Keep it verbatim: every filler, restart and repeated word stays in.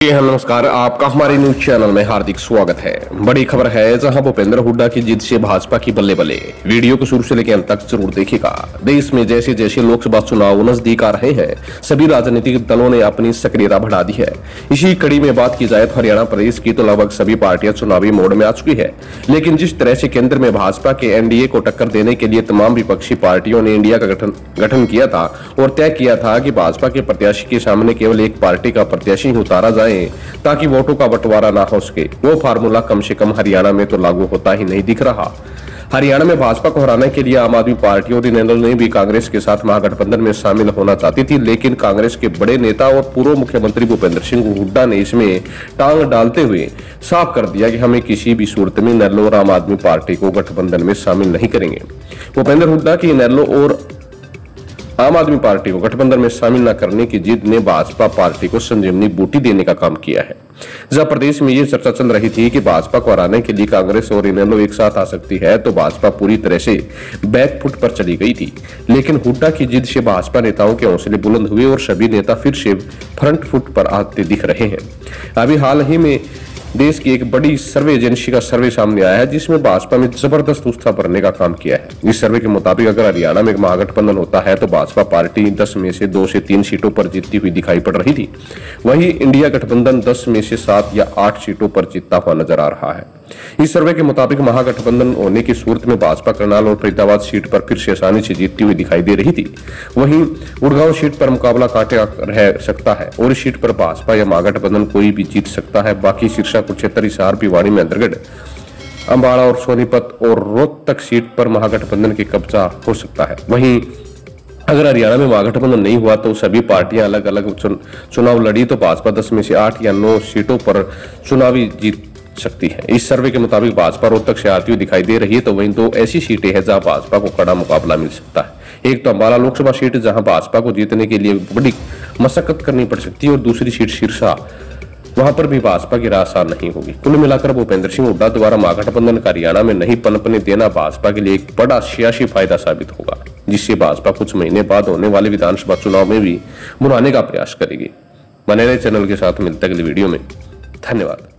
जी हाँ, नमस्कार। आपका हमारे न्यूज चैनल में हार्दिक स्वागत है। बड़ी खबर है जहां भूपेंद्र हुड्डा की जीत से भाजपा की बल्ले बल्ले। वीडियो को शुरू से लेकर अंत तक जरूर देखिएगा। देश में जैसे जैसे लोकसभा चुनाव नजदीक आ रहे हैं, सभी राजनीतिक दलों ने अपनी सक्रियता बढ़ा दी है। इसी कड़ी में बात की जाए तो हरियाणा प्रदेश की तो लगभग सभी पार्टियां चुनावी मोड में आ चुकी है। लेकिन जिस तरह से केंद्र में भाजपा के एनडीए को टक्कर देने के लिए तमाम विपक्षी पार्टियों ने इंडिया का गठन गठन किया था और तय किया था कि भाजपा के प्रत्याशी के सामने केवल एक पार्टी का प्रत्याशी उतारा जाए ताकि वोटों का बंटवारा ना हो सके, वो फार्मूला कम से कम हरियाणा में तो लागू होता ही नहीं दिख रहा। हरियाणा में भाजपा को हराने के लिए आम आदमी पार्टी और इनेलो ने भी कांग्रेस के साथ महागठबंधन में शामिल होना चाहती थी, लेकिन कांग्रेस के बड़े नेता और पूर्व मुख्यमंत्री भूपेंद्र सिंह हुड्डा ने इसमें टांग डालते हुए साफ कर दिया कि हमें किसी भी सूरत में इनेलो और आम आदमी पार्टी को गठबंधन में शामिल नहीं करेंगे। भूपेंद्र हुड्डा की इनेलो और आम आदमी पार्टी को गठबंधन में शामिल न करने की जिद ने भाजपा पार्टी को संजीवनी बूटी देने का काम किया है। जब प्रदेश में ये चर्चा चल रही थी कि भाजपा को हराने के लिए कांग्रेस और इनेलो एक साथ आ सकती है, तो भाजपा पूरी तरह से बैकफुट पर चली गई थी। लेकिन हुड्डा की जिद से भाजपा नेताओं के हौसले बुलंद हुए और सभी नेता फिर से फ्रंट फुट पर आते दिख रहे हैं। अभी हाल ही में देश की एक बड़ी सर्वे एजेंसी का सर्वे सामने आया है, जिसमें भाजपा में जबरदस्त उत्साह भरने का काम किया है। इस सर्वे के मुताबिक अगर हरियाणा में एक महागठबंधन होता है तो भाजपा पार्टी दस में से दो से तीन सीटों पर जीतती हुई दिखाई पड़ रही थी। वहीं इंडिया गठबंधन दस में से सात या आठ सीटों पर जीतता हुआ नजर आ रहा है। इस सर्वे के मुताबिक महागठबंधन होने की सूरत में भाजपा करनाल और फरीदाबाद सीट पर फिर से आसानी से जीतती हुई दिखाई दे रही थी। वहीं गुड़गांव सीट पर मुकाबला कांटे रह सकता है और इस सीट पर भाजपा या महागठबंधन कोई भी जीत सकता है। बाकी सिरसा, कुरुक्षेत्र, हिसार, भिवाड़ी, महेंद्रगढ़, अम्बाड़ा और सोनीपत और रोहतक सीट पर महागठबंधन की कब्जा हो सकता है। वहीं अगर हरियाणा में महागठबंधन नहीं हुआ तो सभी पार्टियां अलग अलग चुनाव लड़ी तो भाजपा दस में से आठ या नौ सीटों पर चुनावी जीत सकती है। इस सर्वे के मुताबिक भाजपा रोहतक से आती हुई दिखाई दे रही है, तो वहीं दो ऐसी सीटें हैं जहां भाजपा को कड़ा मुकाबला मिल सकता है। एक तो अम्बाला लोकसभा सीट जहां भाजपा को जीतने के लिए बड़ी मशक्कत करनी पड़ सकती है और दूसरी सीट सिरसा, वहां पर भी भाजपा की राह आसान नहीं होगी। कुल मिलाकर भूपेंद्र सिंह हुड्डा द्वारा महागठबंधन का हरियाणा में नहीं पनपने देना भाजपा के लिए एक बड़ा सियासी फायदा साबित होगा, जिससे भाजपा कुछ महीने बाद होने वाले विधानसभा चुनाव में भी बुलाने का प्रयास करेगी। बने रहे चैनल के साथ, मिलते अगली वीडियो में। धन्यवाद।